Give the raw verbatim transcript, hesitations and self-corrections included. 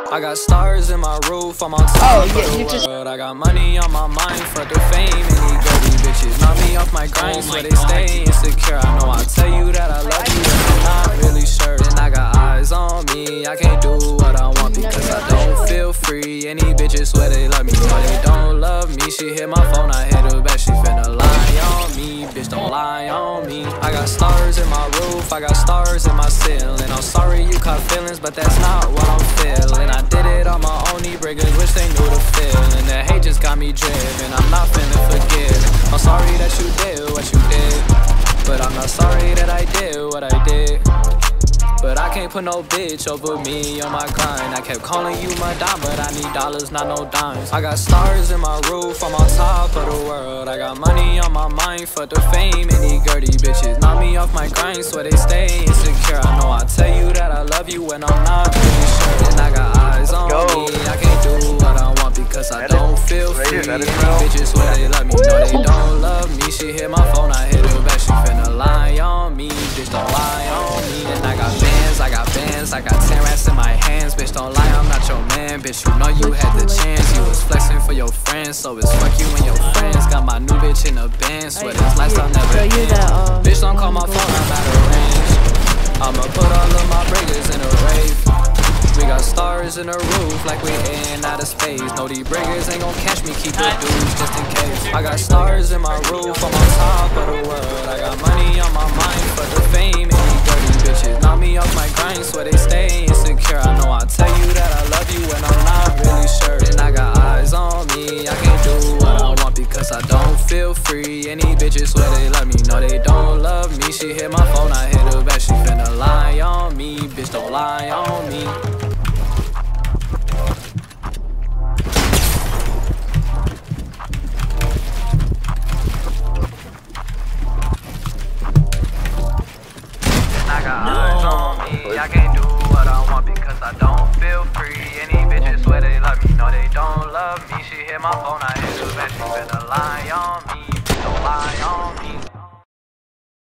I got stars in my roof, I'm on top oh, of yeah, the you world. just... I got money on my mind for the fame, and these dirty bitches knock me off my grind, so they stay insecure. I know I tell you that I love you, and I'm not really sure. And I got eyes on me, I can't do what I want because I don't feel free. Any bitches swear they love me, but they don't love me. She hit my phone, I hit her back, she finna lie on me. Bitch, don't lie on me. I got stars in my roof, I got stars in my ceiling. I'm sorry you caught feelings, but that's not what I'm feeling. I did it on my own, these briggers wish they knew the feeling. That hate just got me driven, I'm not feeling forgiven. I'm sorry that you did what you did, but I'm not sorry that I did what I did. But I can't put no bitch over me on my grind. I kept calling you my dime, but I need dollars, not no dimes. I got stars in my roof, I'm on top of the world. I got money on my mind for the fame, and these dirty bitches knock me off my grind, so they stay insecure. I know I tell you that I love you when I'm not really sure. And I got eyes on me, I can't do what I want because I don't feel free. And these bitches swear they love me, no they don't love me. She hit my phone, I hit her back, she finna lie on me. Bitch, don't lie on me. And I got bands, I got bands, I got ten rats in my hands. Bitch, don't lie, I'm not your man. Bitch, you know you had the chance. You was flexing for your friends, so it's fuck you and your friends. Got my new bitch in the band, swear this lifestyle never ends. Bitch, don't call my phone, I'm out of range. I'ma put all of my briggers in a rave. We got stars in the roof like we in outer space. No, these briggers ain't gon' catch me, keep the dudes just in case. I got stars in my roof, I'm on top of the world. I got money on my mind for the fame, and these dirty bitches knock me off my grind, so they stay insecure. I know I tell you that I love you when I'm not really sure. And I got eyes on me, I can't do what I want because I don't feel free. Any bitches swear they love me, no they don't love me. She hit my phone, I hit her back, she finna lie on me. Bitch, don't lie on me. I can't do what I want because I don't feel free. Any bitches swear they love me, no they don't love me. She hit my phone, I